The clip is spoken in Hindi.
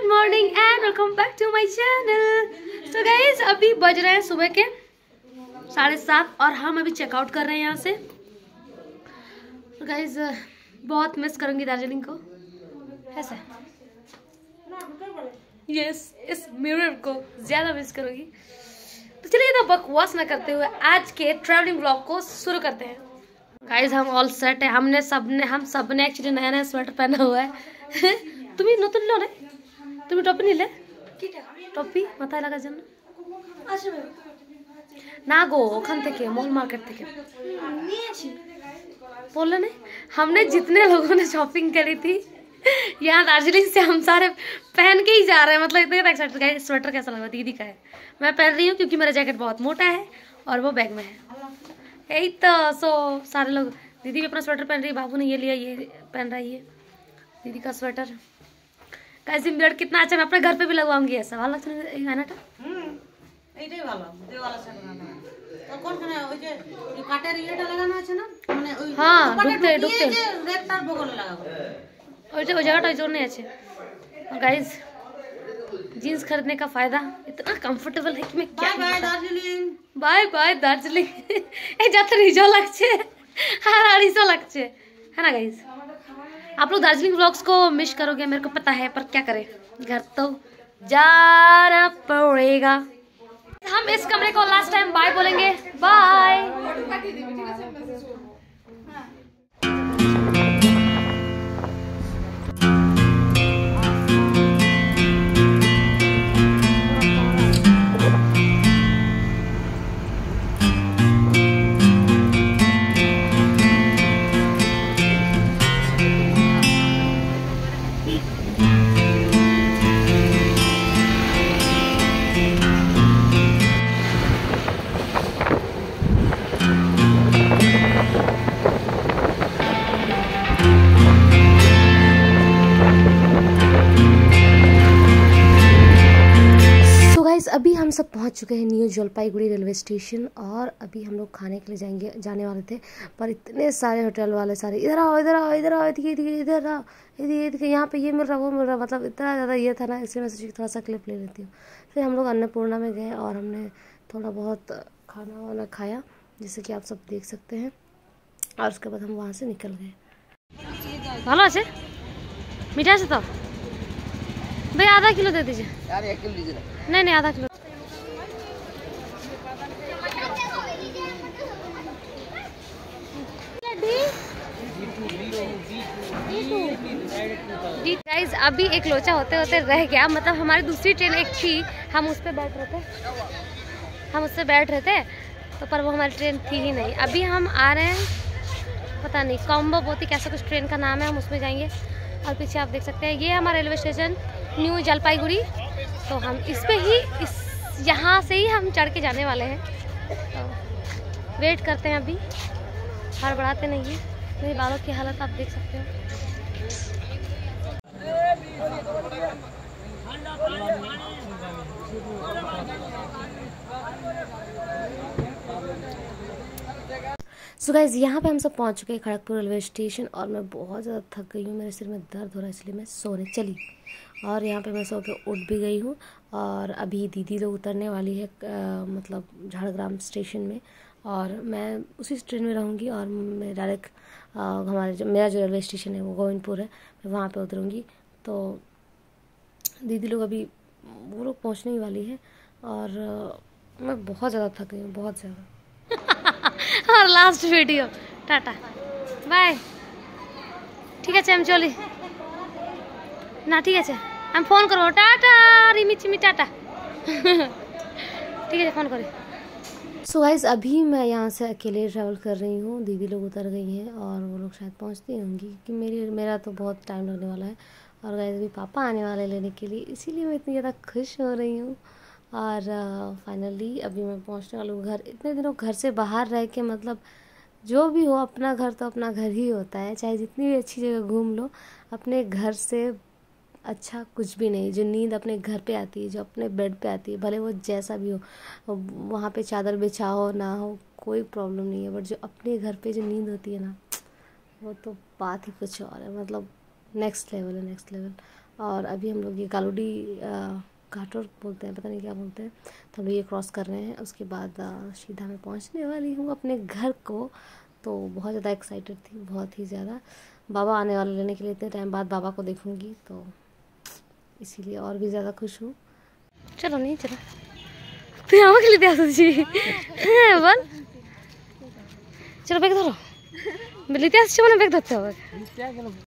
Morning and welcome back to my channel. तो गाइस अभी बज रहे हैं सुबह के 7:30 और हम अभी चेकआउट कर रहे हैं यहाँ से। तो गाइस बहुत मिस करूंगी दार्जिलिंग को, ऐसा यस इस मिरर को ज्यादा मिस करूंगी। तो चलिए ना बकवास ना करते हुए आज के ट्रैवलिंग ब्लॉग को शुरू करते हैं। गाइस हम ऑल सेट है, हम सबने एक्चुअली नया नया स्वेटर पहना हुआ है। तुम्हें नतुन लो ने তুমি টপি নিলে টপি মাথায় লাগার জন্য না গো ওখান থেকে মল मार्केट থেকে নিয়েছি बोले नहीं। हमने जितने लोगों ने शॉपिंग करी थी यहाँ दार्जिलिंग से हम सारे पहन के ही जा रहे हैं। मतलब इतने एक्साइटेड। स्वेटर कैसा लग रहा है? दीदी का है, मैं पहन रही हूँ क्योंकि मेरा जैकेट बहुत मोटा है और वो बैग में है। यही तो सारे लोग, दीदी भी अपना स्वेटर पहन रही है, बाबू ने ये लिया, ये पहन रहा है ये दीदी का स्वेटर। कैसी मिरर कितना अच्छा, मैं अपने घर पे भी लगवाऊंगी ऐसा वाला है ना। এইটাই ভালো দুই वाला সেট বানানো তো কোনখানে ওই যে কাটের ইয়েটা লাগানো আছে না, মানে ওই হ্যাঁ ঢুকতে যে রেকটার বগলে লাগাবো ওই জায়গাটা ওই জন্য আছে। और गाइस जीन्स खरीदने का फायदा इतना कंफर्टेबल है कि मैं क्या bye bye Darjeeling bye Darjeeling এই যাতে রিজো লাগছে আর আড়িসো লাগছে है ना गाइस। आप लोग दार्जिलिंग व्लॉग्स को मिस करोगे मेरे को पता है, पर क्या करें, घर तो जाना पड़ेगा। हम इस कमरे को लास्ट टाइम बाय बोलेंगे, बाय। अभी हम सब पहुंच चुके हैं न्यू जलपाईगुड़ी रेलवे स्टेशन और अभी हम लोग खाने के लिए जाने वाले थे, पर इतने सारे होटल वाले सारे इधर आओ इधर आओ इधर आओ इधर आओ इधर यहाँ पे ये मिल रहा वो मिल रहा, मतलब इतना ज़्यादा ये था ना, इसलिए मैं सोची थोड़ा सा क्लिप ले लेती हूँ। फिर हम लोग अन्नपूर्णा में गए और हमने थोड़ा बहुत खाना वाना खाया जैसे कि आप सब देख सकते हैं, और उसके बाद हम वहाँ से निकल गए। ভালো আছে मीठा আছে तो भाई आधा किलो दे दीजिए यार, 1 किलो लीजिए। नहीं आधा किलो। गाइस अभी एक लोचा होते होते रह गया, मतलब हमारी दूसरी ट्रेन एक थी, हम उस पर बैठ रहे थे तो पर वो हमारी ट्रेन थी ही नहीं। अभी हम आ रहे हैं, पता नहीं कॉम्बोवती कैसा कुछ ट्रेन का नाम है, हम उसमें जाएंगे। और पीछे आप देख सकते हैं ये हमारा रेलवे स्टेशन न्यू जलपाईगुड़ी, तो हम इस पे ही यहाँ से ही हम चढ़ के जाने वाले हैं। तो वेट करते हैं, अभी हड़बड़ाते नहीं हैं। मेरे बालों की हालत आप देख सकते हैं। सो गाइस यहाँ पे हम सब पहुँच चुके हैं खड़गपुर रेलवे स्टेशन और मैं बहुत ज़्यादा थक गई हूँ, मेरे सिर में दर्द हो रहा है, इसलिए मैं सोने चली। और यहाँ पे मैं सो के उठ भी गई हूँ और अभी दीदी लोग उतरने वाली है मतलब झाड़ग्राम स्टेशन में, और मैं उसी ट्रेन में रहूँगी और मैं डायरेक्ट मेरा जो रेलवे स्टेशन है वो गोविंदपुर है, मैं वहाँ पे उतरूँगी। तो दीदी लोग अभी वो लोग पहुँचने ही वाली है और मैं बहुत ज़्यादा थक गई हूँ, बहुत ज़्यादा। और लास्ट वीडियो टाटा बाय, ठीक है हम चली ना, ठीक है हम फोन करो टाटा रिमी चिमी टाटा ठीक है फोन करें। सो गाइस अभी मैं यहाँ से अकेले ट्रैवल कर रही हूँ, दीदी लोग उतर गई हैं और वो लोग शायद पहुँचती होंगी कि मेरा तो बहुत टाइम लगने वाला है। और गाइस अभी पापा आने वाले लेने के लिए, इसीलिए मैं इतनी ज़्यादा खुश हो रही हूँ। और फाइनली अभी मैं पहुँचने वाली हूँ घर। इतने दिनों घर से बाहर रह के, मतलब जो भी हो अपना घर तो अपना घर ही होता है, चाहे जितनी भी अच्छी जगह घूम लो, अपने घर से अच्छा कुछ भी नहीं। जो नींद अपने घर पे आती है, जो अपने बेड पे आती है, भले वो जैसा भी हो, वहाँ पे चादर बिछाओ ना हो कोई प्रॉब्लम नहीं है, बट जो अपने घर पे जो नींद होती है ना, वो तो बात ही कुछ और है, मतलब नेक्स्ट लेवल है, नेक्स्ट लेवल। और अभी हम लोग ये कालूडी घाटोर बोलते हैं, पता नहीं क्या बोलते हैं, तो हम लोग ये क्रॉस कर रहे हैं। उसके बाद सीधा मैं पहुंचने वाली हूँ अपने घर को। तो बहुत ज़्यादा एक्साइटेड थी, बहुत ही ज़्यादा। बाबा आने वाले लेने के लिए, इतने टाइम बाद बाबा को देखूँगी तो इसीलिए और भी ज़्यादा खुश हूँ। चलो नहीं चलो तू यहाँ के लिए प्यास जी बोल चलो बैग धरो मिली प्यास मैंने बैग धरते हो।